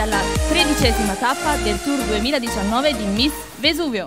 alla 13ª tappa del Tour 2019 di Miss Vesuvio.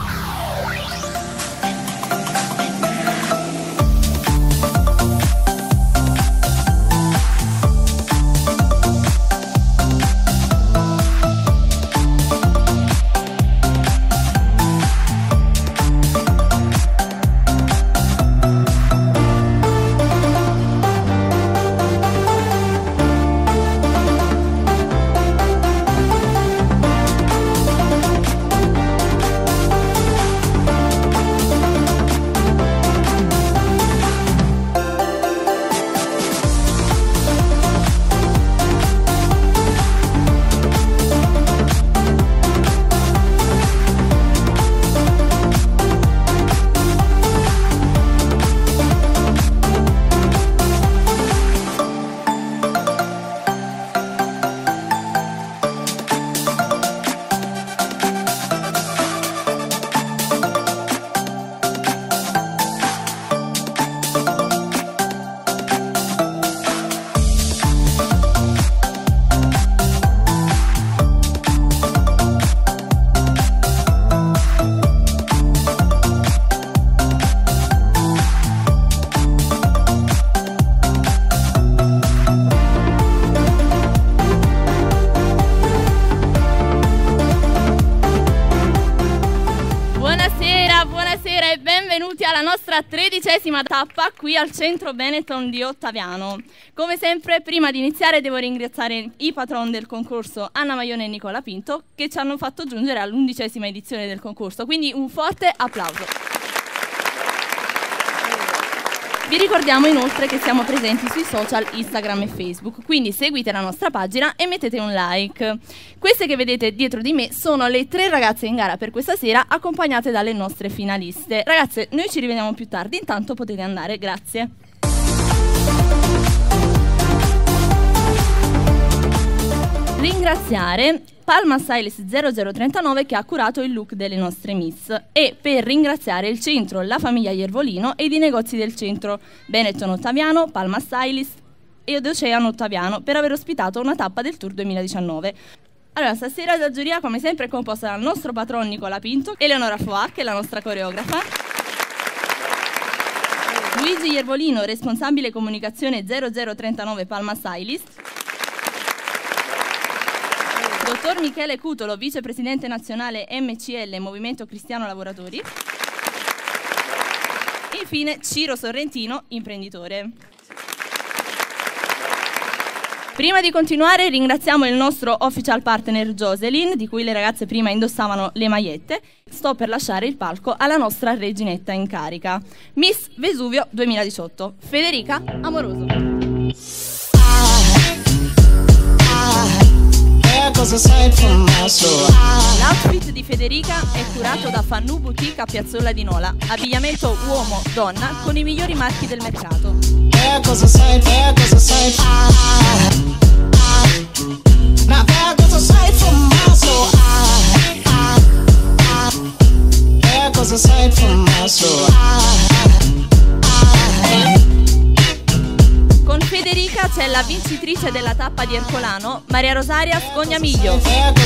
Buonasera e benvenuti alla nostra 13ª tappa qui al centro Benetton di Ottaviano. Come sempre, prima di iniziare devo ringraziare i patron del concorso, Anna Maione e Nicola Pinto, che ci hanno fatto giungere all'11ª edizione del concorso, quindi un forte applauso. Vi ricordiamo inoltre che siamo presenti sui social Instagram e Facebook, quindi seguite la nostra pagina e mettete un like. Queste che vedete dietro di me sono le 3 ragazze in gara per questa sera, accompagnate dalle nostre finaliste. Ragazze, noi ci rivediamo più tardi, intanto potete andare, grazie. Ringraziare Palma Stylist 0039 che ha curato il look delle nostre miss, e per ringraziare il centro La Famiglia Iervolino ed i negozi del centro Benetton Ottaviano, Palma Stylist ed Oceano Ottaviano per aver ospitato una tappa del Tour 2019. Allora, stasera la giuria come sempre è composta dal nostro patron Nicola Pinto, Eleonora Foà, che è la nostra coreografa, Luigi Iervolino, responsabile comunicazione 0039 Palma Stylist, Dottor Michele Cutolo, vicepresidente nazionale MCL Movimento Cristiano Lavoratori. E infine Ciro Sorrentino, imprenditore. Prima di continuare ringraziamo il nostro official partner Jocelyn, di cui le ragazze prima indossavano le magliette. Sto per lasciare il palco alla nostra reginetta in carica, Miss Vesuvio 2018, Federica Amoroso. L'outfit di Federica è curato da Fannu Boutique a Piazzola di Nola, abbigliamento uomo-donna con i migliori marchi del mercato. Con Federica c'è la vincitrice della tappa di Ercolano, Maria Rosaria Scognamiglio.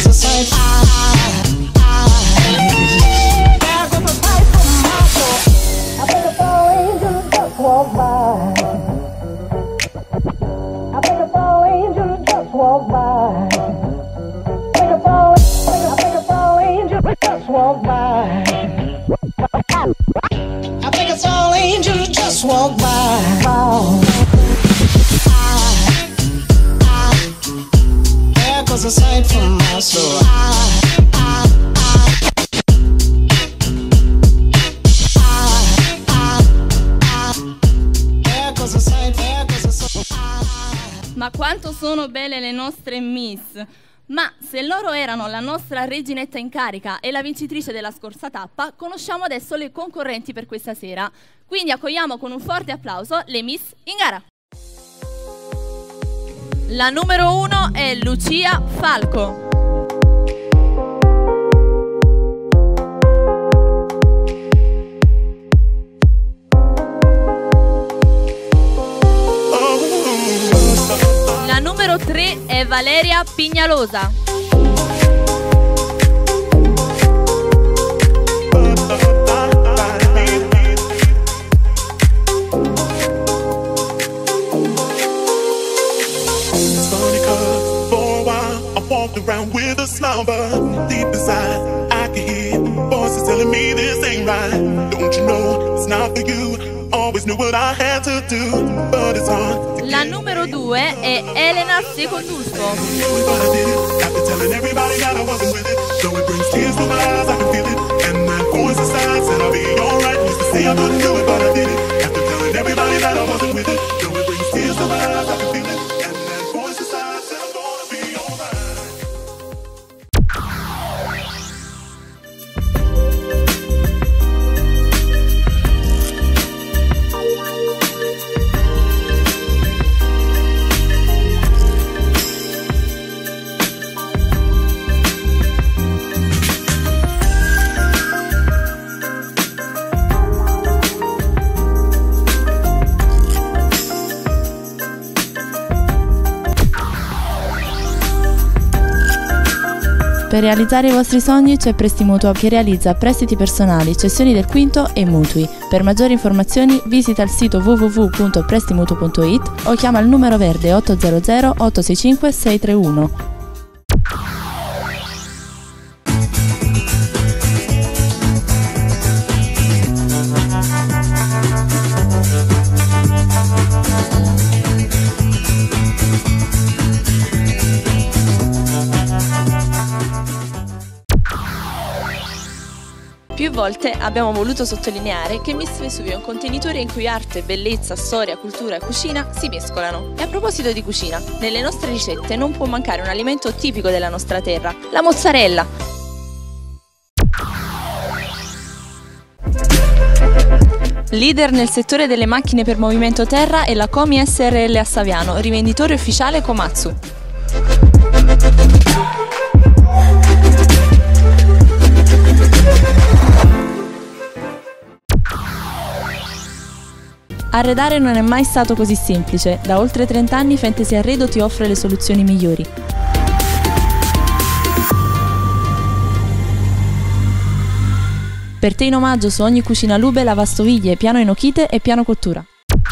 Ma quanto sono belle le nostre miss! Ma se loro erano la nostra reginetta in carica e la vincitrice della scorsa tappa, conosciamo adesso le concorrenti per questa sera. Quindi accogliamo con un forte applauso le miss in gara. La numero 1 è Lucia Falco. La numero 3 è è Valeria Pignalosa. Around with a smile, but deep inside I can hear voices telling me this ain't right. Don't you know it's not for you? Always knew what I had to do, but it's hard to La numero 2 è Elena Secondusco. After telling everybody that I wasn't with it, though it brings tears to my eyes, I can feel it. And that voice inside said I'll be alright. Used to say I couldn't do it, but I did it. After telling everybody that I wasn't with it, though it brings tears to my eyes, I can feel it. And that voice inside said I'm gonna be alright. Per realizzare i vostri sogni c'è Prestimutuo che realizza prestiti personali, cessioni del quinto e mutui. Per maggiori informazioni visita il sito www.prestimutuo.it o chiama il numero verde 800 865 631. Più volte abbiamo voluto sottolineare che Miss Vesuvio è un contenitore in cui arte, bellezza, storia, cultura e cucina si mescolano. E a proposito di cucina, nelle nostre ricette non può mancare un alimento tipico della nostra terra, la mozzarella. Leader nel settore delle macchine per movimento terra è la Comi SRL a Saviano, rivenditore ufficiale Komatsu. Arredare non è mai stato così semplice. Da oltre 30 anni Fantasy Arredo ti offre le soluzioni migliori. Per te in omaggio su ogni cucina Lube lavastoviglie, piano enochite e piano cottura.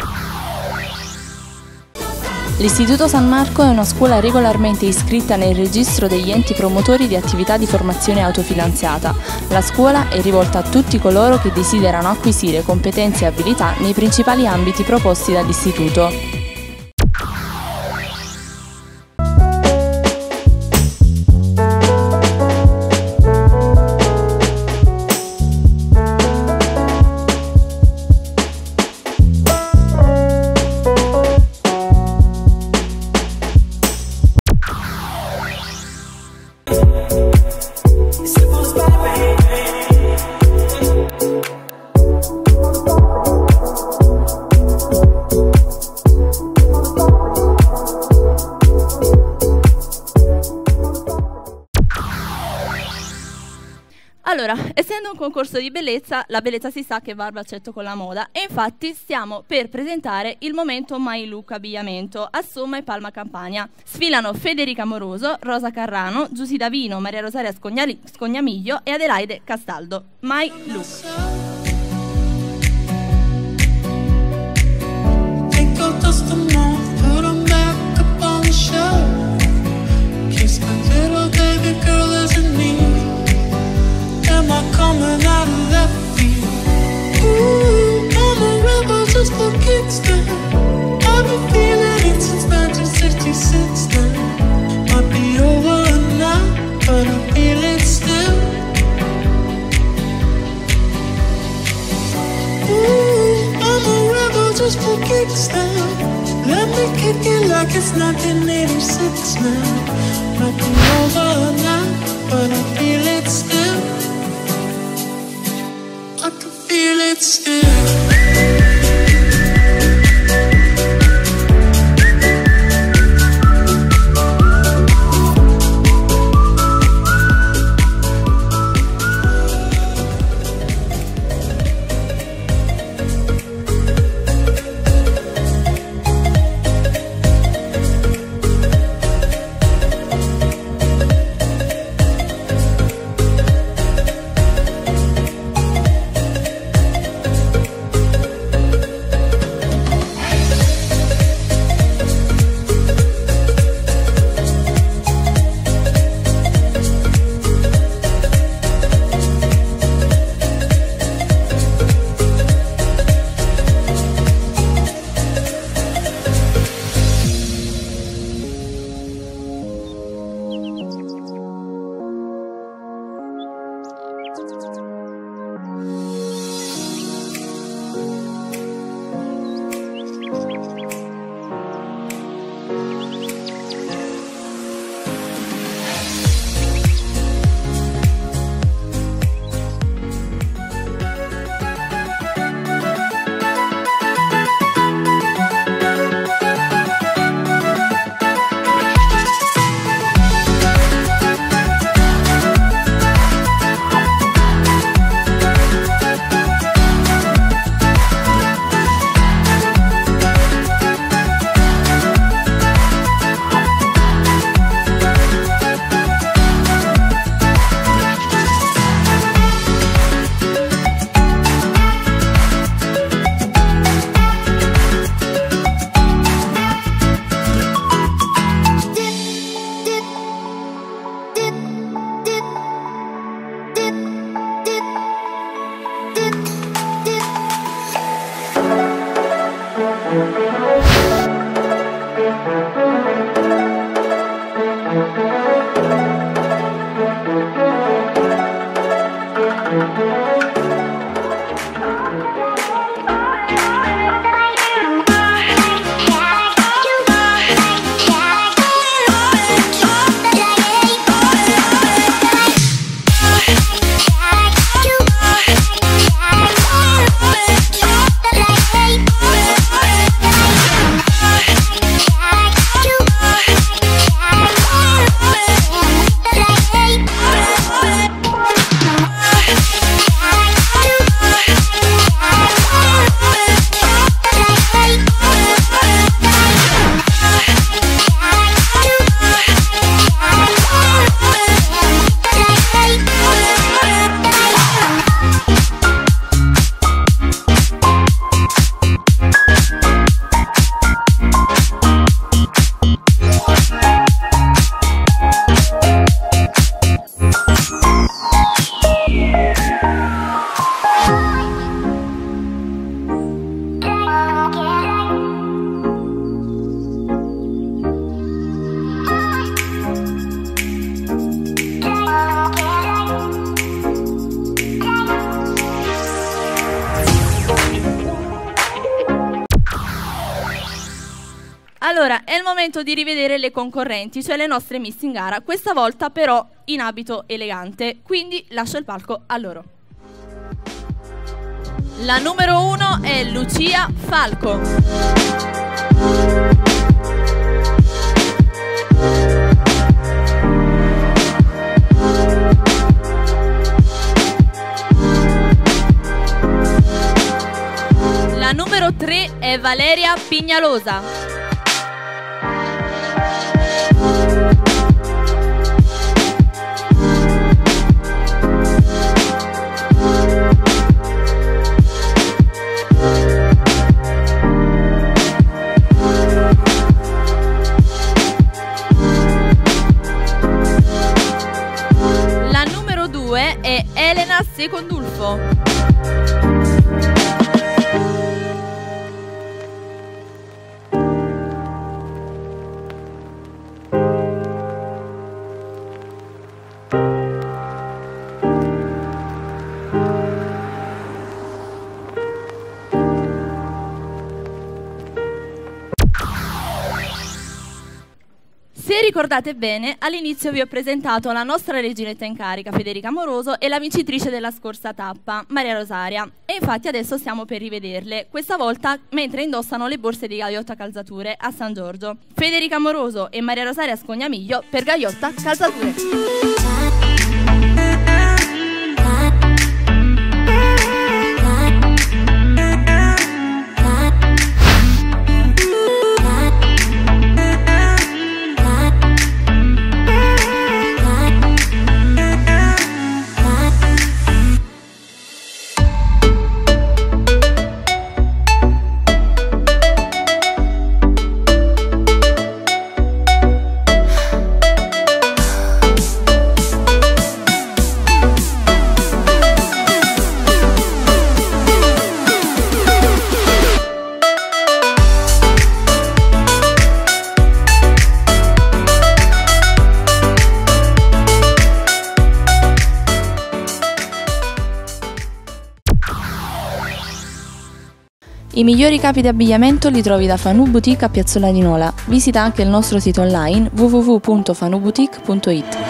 L'Istituto San Marco è una scuola regolarmente iscritta nel registro degli enti promotori di attività di formazione autofinanziata. La scuola è rivolta a tutti coloro che desiderano acquisire competenze e abilità nei principali ambiti proposti dall'Istituto. Allora, essendo un concorso di bellezza, la bellezza si sa che va al braccetto con la moda e infatti stiamo per presentare il momento My Look abbigliamento a Somma e Palma Campania. Sfilano Federica Moroso, Rosa Carrano, Giusy Davino, Maria Rosaria Scognamiglio e Adelaide Castaldo. My Look. Coming out of left field. Ooh, I'm a rebel just for kicks now. I've been feeling it since 1966 now. Might be over now, but I feel it still. Ooh, I'm a rebel just for kicks now. Let me kick it like it's 1986 now. Might be over now, but I feel it still. I can feel it still. Allora, è il momento di rivedere le concorrenti, cioè le nostre miss in gara, questa volta però in abito elegante, quindi lascio il palco a loro. La numero 1 è Lucia Falco. La numero 3 è Valeria Pignalosa. La numero 2 è Elena Secondulfo. Se ricordate bene, all'inizio vi ho presentato la nostra reginetta in carica, Federica Amoroso, e la vincitrice della scorsa tappa, Maria Rosaria. E infatti adesso stiamo per rivederle, questa volta mentre indossano le borse di Gagliotta Calzature a San Giorgio. Federica Amoroso e Maria Rosaria Scognamiglio per Gagliotta Calzature. I migliori capi di abbigliamento li trovi da Fanu Boutique a Piazzola di Nola. Visita anche il nostro sito online www.fanuboutique.it.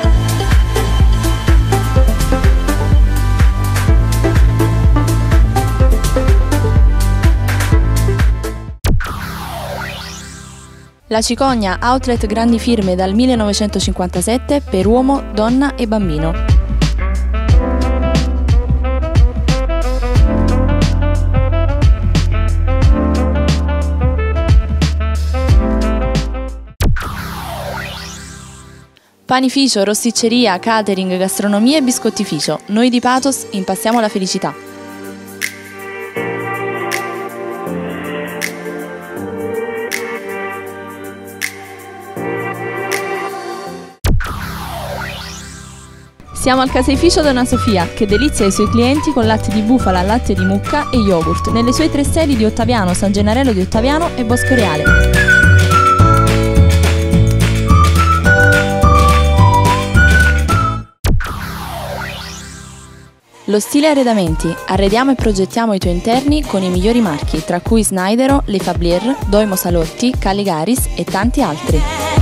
La Cicogna, outlet grandi firme dal 1957 per uomo, donna e bambino. Panificio, rosticceria, catering, gastronomia e biscottificio. Noi di Pathos impastiamo la felicità. Siamo al caseificio Donna Sofia, che delizia i suoi clienti con latte di bufala, latte di mucca e yogurt, nelle sue 3 sedi di Ottaviano, San Gennarello di Ottaviano e Bosco Reale. Lo Stile Arredamenti. Arrediamo e progettiamo i tuoi interni con i migliori marchi, tra cui Snydero, Le Fablier, Doimo Salotti, Caligaris e tanti altri.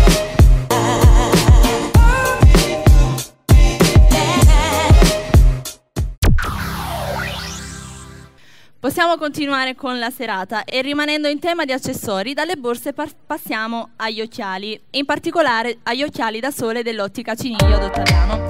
Possiamo continuare con la serata e rimanendo in tema di accessori, dalle borse passiamo agli occhiali, in particolare agli occhiali da sole dell'Ottica Ciniglio d'Ottaviano.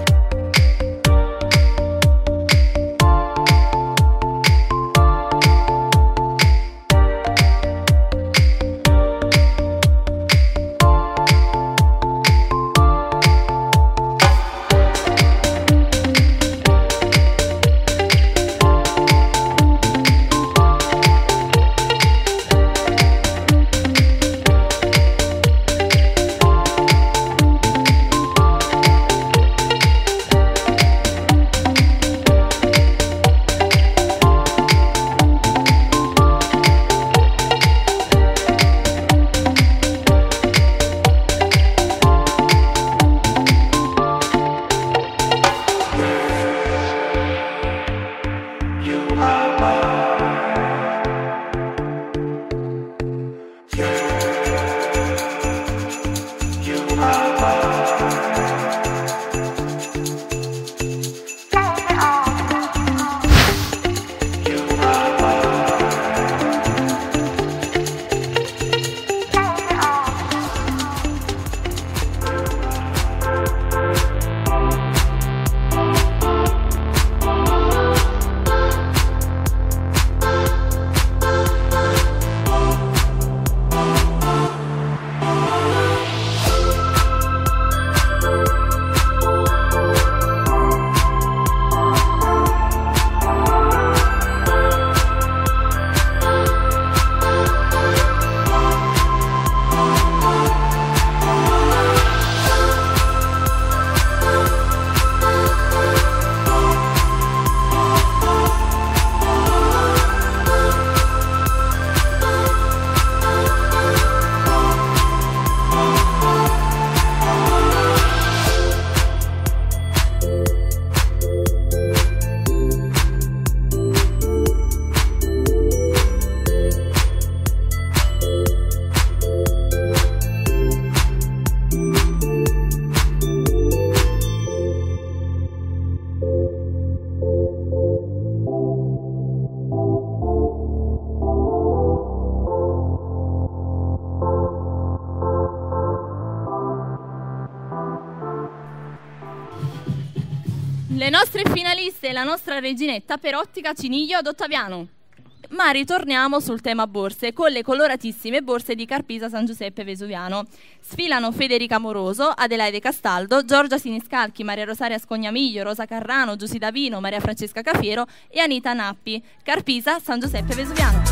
Le nostre finaliste e la nostra reginetta per Ottica Ciniglio ad Ottaviano. Ma ritorniamo sul tema borse con le coloratissime borse di Carpisa San Giuseppe Vesuviano. Sfilano Federica Moroso, Adelaide Castaldo, Giorgia Siniscalchi, Maria Rosaria Scognamiglio, Rosa Carrano, Giusy Davino, Maria Francesca Cafiero e Anita Nappi. Carpisa San Giuseppe Vesuviano.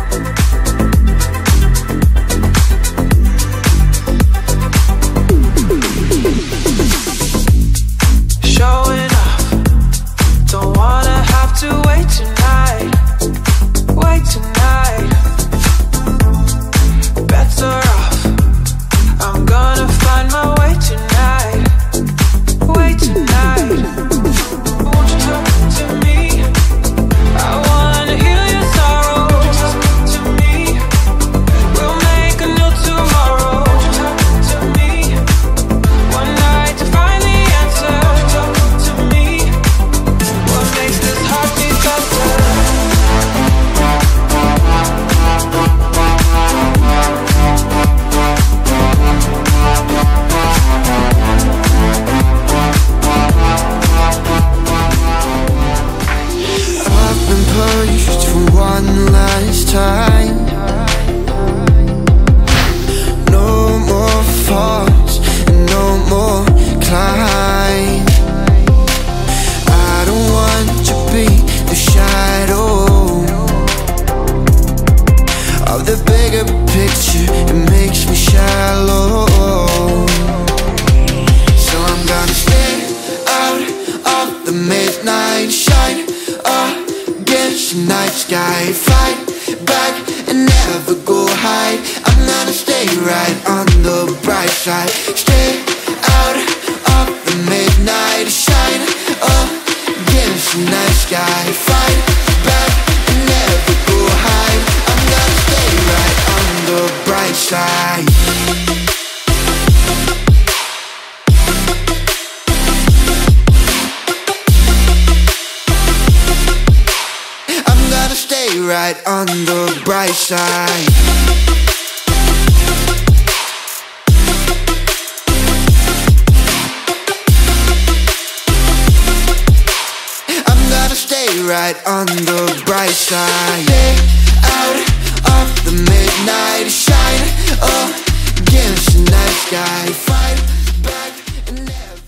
Showing up, don't wanna have to wait tonight, wait tonight. Better off, I'm gonna find my way tonight, way tonight. Won't you talk to me? I wanna heal your sorrow. Won't you talk to me? We'll make a new tomorrow. Won't you talk to me? One night to find the answer. One last time, no more falls and no more climb. I don't want to be the shadow of the bigger picture, it makes me shallow. So I'm gonna stay out of the midnight shine against the night sky, fight back and never go hide. I'm gonna stay right on the bright side, stay out of the midnight shine against the night sky. sky. Fight back and never go hide. I'm gonna stay right on the bright side. I'm gonna stay right on the bright side. Stay right on the bright side. Stay out of the midnight shine against the night sky. Fight back and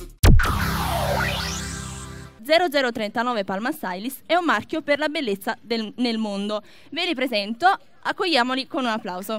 never. 0039 Palma Stylist è un marchio per la bellezza nel mondo. Ve li presento, accogliamoli con un applauso.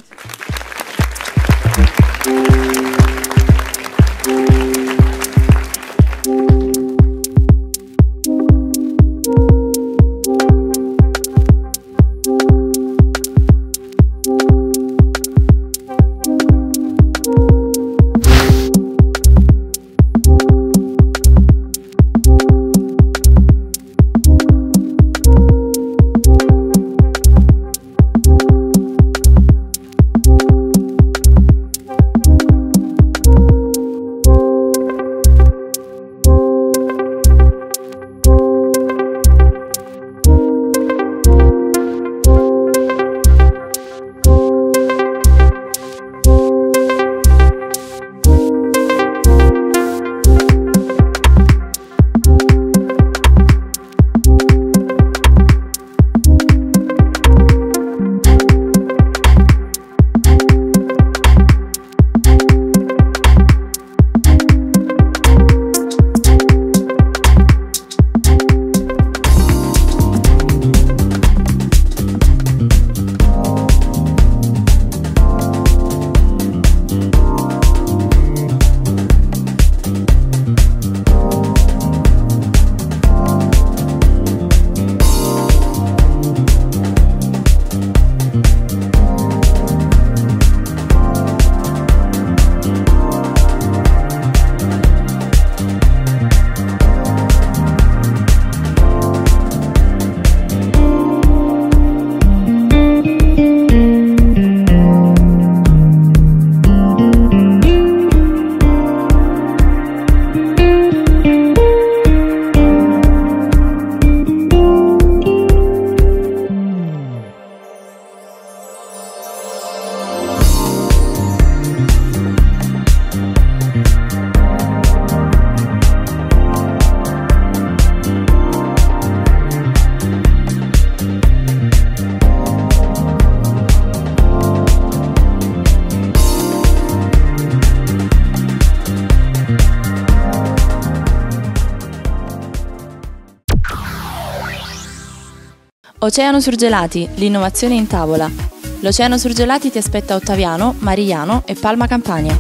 Oceano Surgelati, l'innovazione in tavola. L'Oceano Surgelati ti aspetta a Ottaviano, Marigliano e Palma Campania.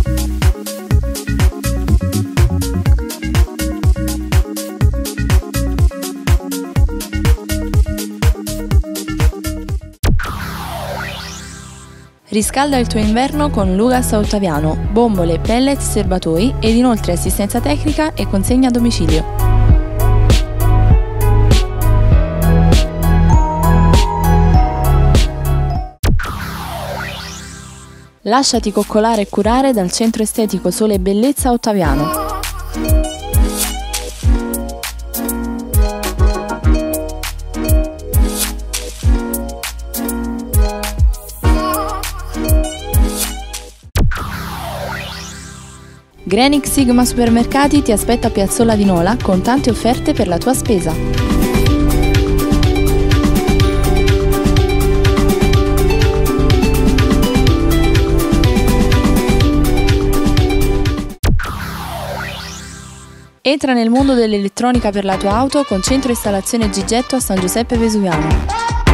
Riscalda il tuo inverno con Lugas a Ottaviano, bombole, pellet, serbatoi ed inoltre assistenza tecnica e consegna a domicilio. Lasciati coccolare e curare dal centro estetico Sole e Bellezza Ottaviano. Granix Sigma Supermercati ti aspetta a Piazzola di Nola con tante offerte per la tua spesa. Entra nel mondo dell'elettronica per la tua auto con centro installazione Gigetto a San Giuseppe Vesuviano.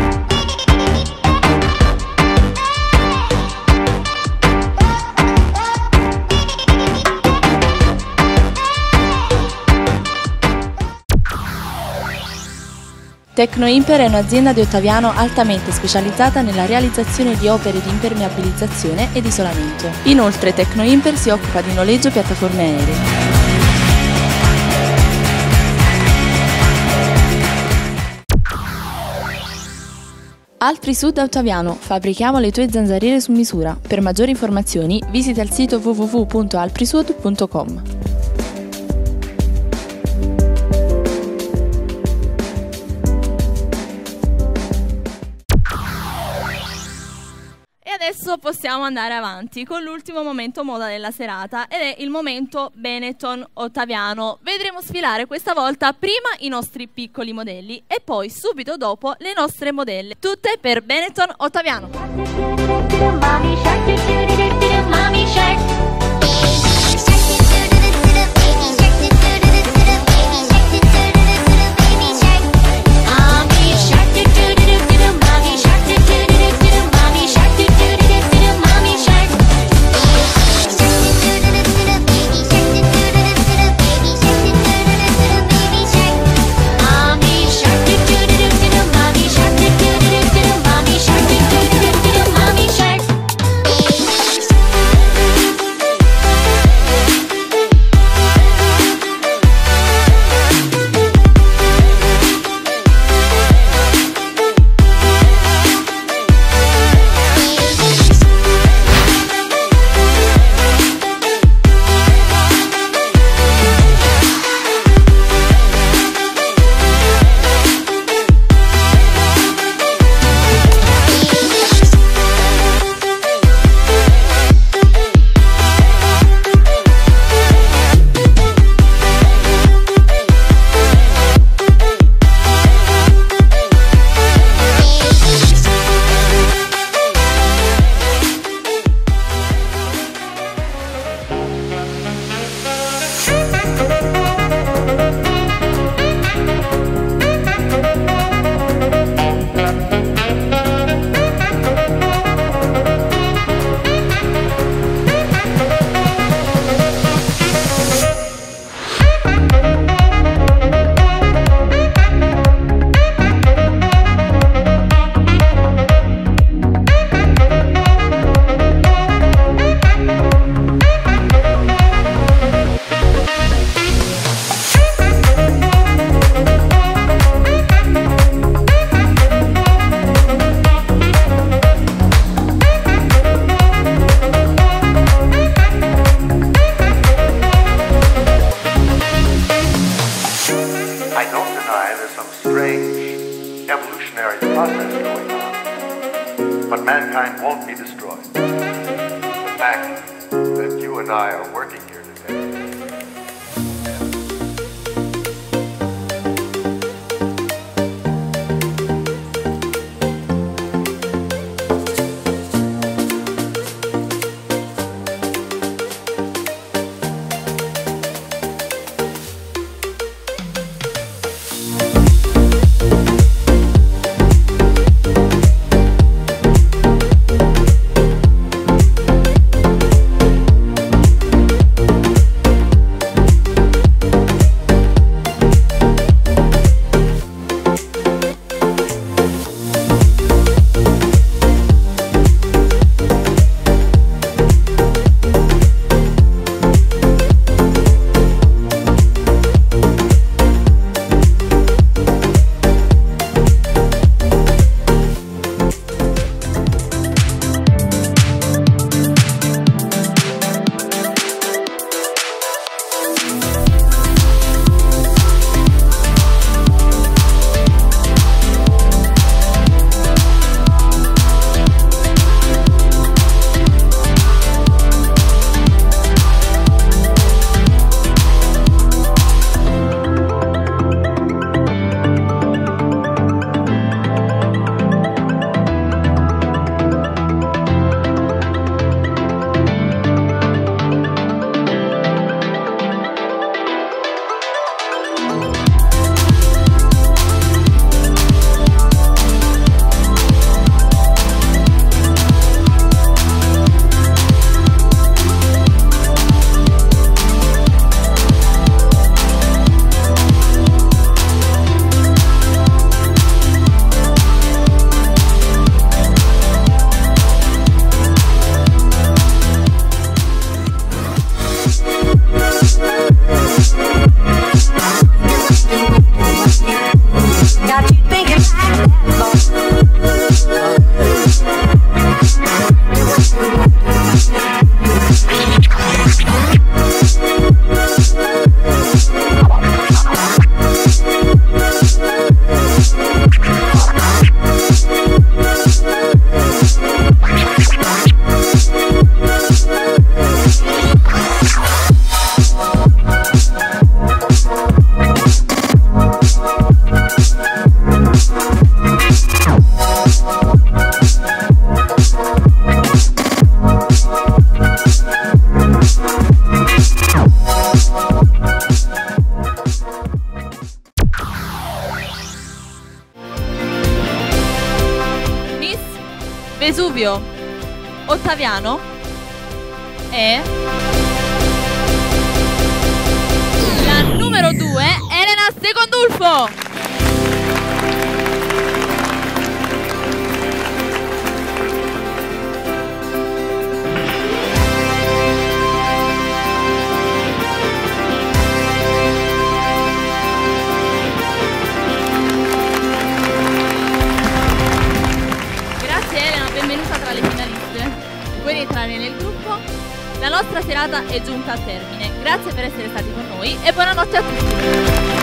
Tecnoimper è un'azienda di Ottaviano altamente specializzata nella realizzazione di opere di impermeabilizzazione ed isolamento. Inoltre Tecnoimper si occupa di noleggio piattaforme aeree. Altri Sud Ottaviano, fabbrichiamo le tue zanzariere su misura. Per maggiori informazioni visita il sito www.alprisud.com. E adesso possiamo andare avanti con l'ultimo momento moda della serata ed è il momento Benetton Ottaviano. Vedremo sfilare questa volta prima i nostri piccoli modelli e poi subito dopo le nostre modelle, tutte per Benetton Ottaviano. Mommy shark, mommy shark. But mankind won't be destroyed. The fact that you and I are working here today. Got you thinking Vesuvio Ottaviano è la numero 2, Elena Secondulfo. Benvenuta tra le finaliste, puoi rientrare nel gruppo. La nostra serata è giunta al termine, grazie per essere stati con noi e buonanotte a tutti.